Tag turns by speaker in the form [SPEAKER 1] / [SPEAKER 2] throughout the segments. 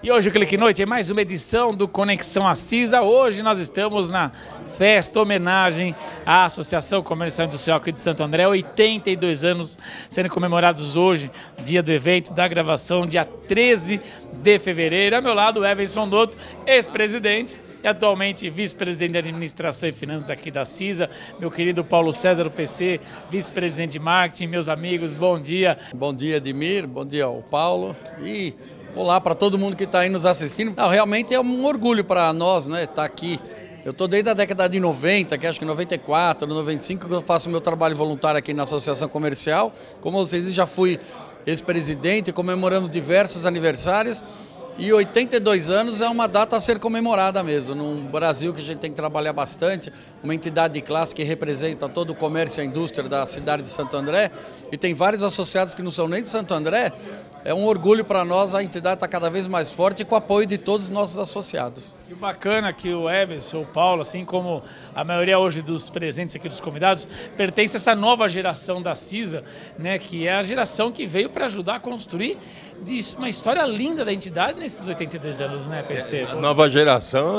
[SPEAKER 1] E hoje o Clique Noite é mais uma edição do Conexão Acisa. Hoje nós estamos na festa homenagem à Associação Comercial Industrial aqui de Santo André, 82 anos sendo comemorados hoje, dia do evento, da gravação, dia 13 de fevereiro. Ao meu lado, o Everson Dotto, ex-presidente e atualmente vice-presidente de administração e finanças aqui da CISA, meu querido Paulo César, o PC, vice-presidente de marketing, meus amigos, bom dia.
[SPEAKER 2] Bom dia, Edmir, bom dia ao Paulo e olá para todo mundo que está aí nos assistindo. Não, realmente é um orgulho para nós, né, estar aqui. Eu estou desde a década de 90, que acho que 94, 95, que eu faço meu trabalho voluntário aqui na Associação Comercial. Como vocês dizem, já fui ex-presidente, comemoramos diversos aniversários. E 82 anos é uma data a ser comemorada mesmo, num Brasil que a gente tem que trabalhar bastante, uma entidade de classe que representa todo o comércio e a indústria da cidade de Santo André, e tem vários associados que não são nem de Santo André. É um orgulho para nós, a entidade está cada vez mais forte e com o apoio de todos os nossos associados.
[SPEAKER 1] E o bacana é que o Everson, o Paulo, assim como a maioria hoje dos presentes aqui, dos convidados, pertence a essa nova geração da CISA, né, que é a geração que veio para ajudar a construir uma história linda da entidade nesses 82 anos, né, PC?
[SPEAKER 3] A nova geração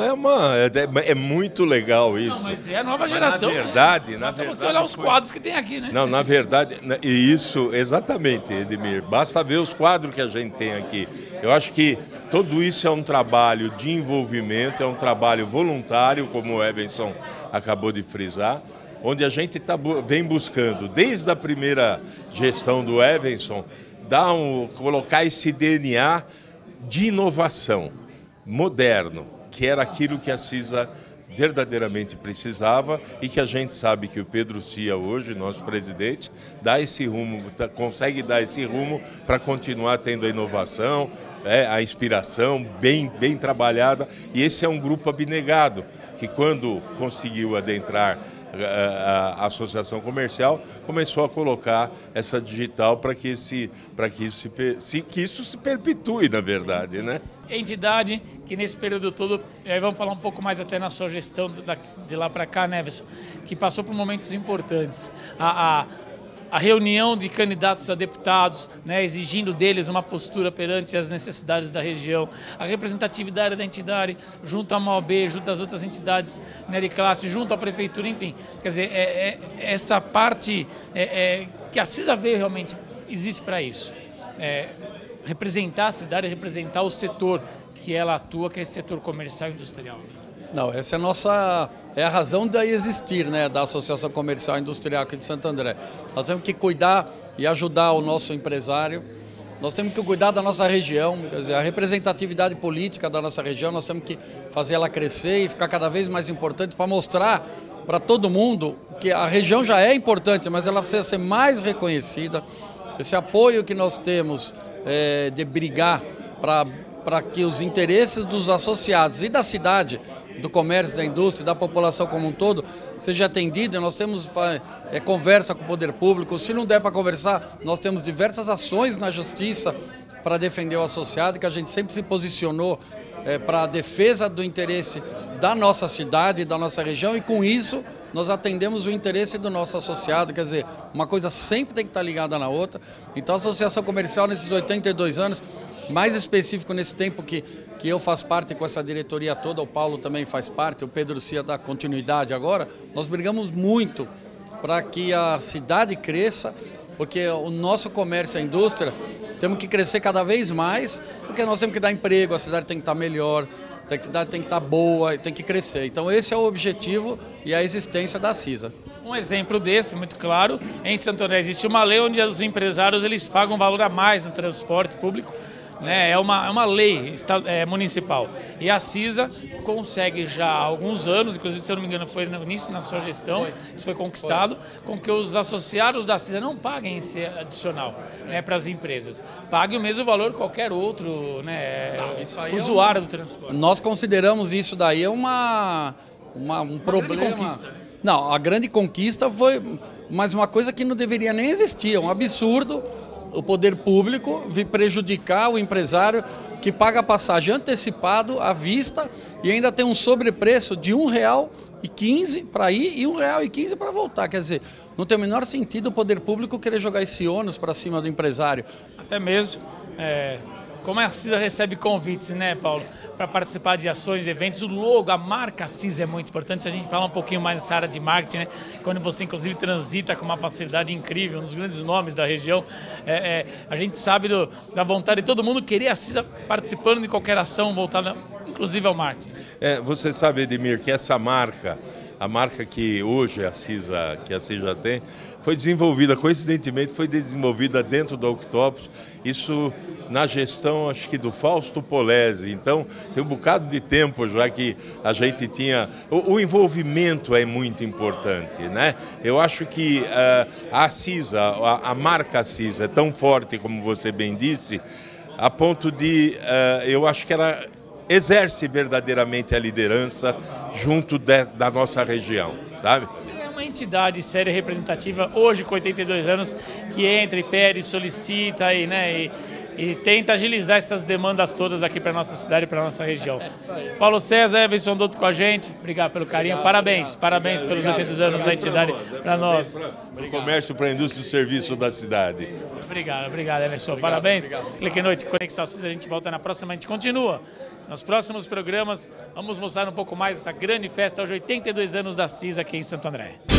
[SPEAKER 3] é muito legal isso.
[SPEAKER 1] Não, mas é a nova geração.
[SPEAKER 3] Mas na verdade,
[SPEAKER 1] basta você olhar os quadros que tem aqui, né?
[SPEAKER 3] Não, na verdade, e isso, exatamente, Edmir, basta ver os quadros que a gente tem aqui. Eu acho que tudo isso é um trabalho de envolvimento, é um trabalho voluntário, como o Everson acabou de frisar, onde a gente vem buscando, desde a primeira gestão do Everson, colocar esse DNA de inovação moderno, que era aquilo que a CISA verdadeiramente precisava e que a gente sabe que o Pedro Cia hoje, nosso presidente, dá esse rumo, consegue dar esse rumo para continuar tendo a inovação, a inspiração bem trabalhada. E esse é um grupo abnegado, que quando conseguiu adentrar a associação comercial, começou a colocar essa digital para que isso se perpetue, na verdade, né?
[SPEAKER 1] Entidade que nesse período todo, aí vamos falar um pouco mais até na sua gestão de lá para cá, né, Everson, que passou por momentos importantes. A reunião de candidatos a deputados, né, exigindo deles uma postura perante as necessidades da região, a representatividade da entidade junto à MAOB, junto às outras entidades, né, de classe, junto à prefeitura, enfim. Quer dizer, essa parte que a CISA veio realmente, existe para isso. Representar a cidade, representar o setor que ela atua, que é esse setor comercial e industrial.
[SPEAKER 2] Não, essa é a razão de existir, né, da Associação Comercial e Industrial aqui de Santo André. Nós temos que cuidar e ajudar o nosso empresário, nós temos que cuidar da nossa região, quer dizer, a representatividade política da nossa região, nós temos que fazer ela crescer e ficar cada vez mais importante para mostrar para todo mundo que a região já é importante, mas ela precisa ser mais reconhecida. Esse apoio que nós temos de brigar para que os interesses dos associados e da cidade, do comércio, da indústria, da população como um todo, seja atendido. Nós temos conversa com o poder público. Se não der para conversar, nós temos diversas ações na justiça para defender o associado, que a gente sempre se posicionou para a defesa do interesse da nossa cidade, da nossa região, e com isso nós atendemos o interesse do nosso associado. Quer dizer, uma coisa sempre tem que estar ligada na outra. Então a Associação Comercial, nesses 82 anos, mais específico nesse tempo que eu faço parte com essa diretoria toda, o Paulo também faz parte, o Pedro Cia dá continuidade agora, nós brigamos muito para que a cidade cresça, porque o nosso comércio e a indústria temos que crescer cada vez mais, porque nós temos que dar emprego, a cidade tem que estar melhor, a cidade tem que estar boa, tem que crescer. Então esse é o objetivo e a existência da CISA.
[SPEAKER 1] Um exemplo desse, muito claro, em Santo André existe uma lei onde os empresários eles pagam valor a mais no transporte público, né? É uma lei municipal. E a CISA consegue já há alguns anos, inclusive, se eu não me engano, foi no início, na sua gestão, isso foi conquistado, com que os associados da CISA não paguem esse adicional, né, para as empresas. Paguem o mesmo valor que qualquer outro, né, usuário do transporte.
[SPEAKER 2] Nós consideramos isso daí um problema.
[SPEAKER 1] Grande conquista, né?
[SPEAKER 2] Não, a grande conquista foi, mas uma coisa que não deveria nem existir, é um absurdo o poder público vir prejudicar o empresário que paga passagem antecipado à vista e ainda tem um sobrepreço de R$1,15 para ir e R$1,15 para voltar. Quer dizer, não tem o menor sentido o poder público querer jogar esse ônus para cima do empresário.
[SPEAKER 1] Até mesmo como a CISA recebe convites, né, Paulo, para participar de ações, eventos, o logo, a marca CISA é muito importante. Se a gente fala um pouquinho mais nessa área de marketing, né, quando você inclusive transita com uma facilidade incrível, um dos grandes nomes da região, a gente sabe da vontade de todo mundo querer a CISA participando de qualquer ação voltada, inclusive ao marketing.
[SPEAKER 3] Você sabe, Edmir, que essa marca, a marca que hoje a CISA tem, foi desenvolvida, coincidentemente, foi desenvolvida dentro da Octopus, isso na gestão, acho que do Fausto Polese. Então, tem um bocado de tempo já que a gente tinha... O envolvimento é muito importante, né? Eu acho que a CISA, a marca CISA é tão forte, como você bem disse, a ponto de, eu acho que ela exerce verdadeiramente a liderança junto da nossa região, sabe?
[SPEAKER 1] É uma entidade séria e representativa, hoje com 82 anos, que entra e pede, solicita aí, né, e tenta agilizar essas demandas todas aqui para a nossa cidade e para a nossa região. Paulo César, Everson Dotto com a gente, obrigado pelo carinho, parabéns pelos 82 anos da entidade para nós.
[SPEAKER 3] Para o comércio, para a indústria e serviço da cidade.
[SPEAKER 1] Obrigado, Everson, parabéns. Clique Noite, Conexão CISA, a gente volta na próxima, a gente continua. Nos próximos programas, vamos mostrar um pouco mais essa grande festa, hoje 82 anos da CISA aqui em Santo André.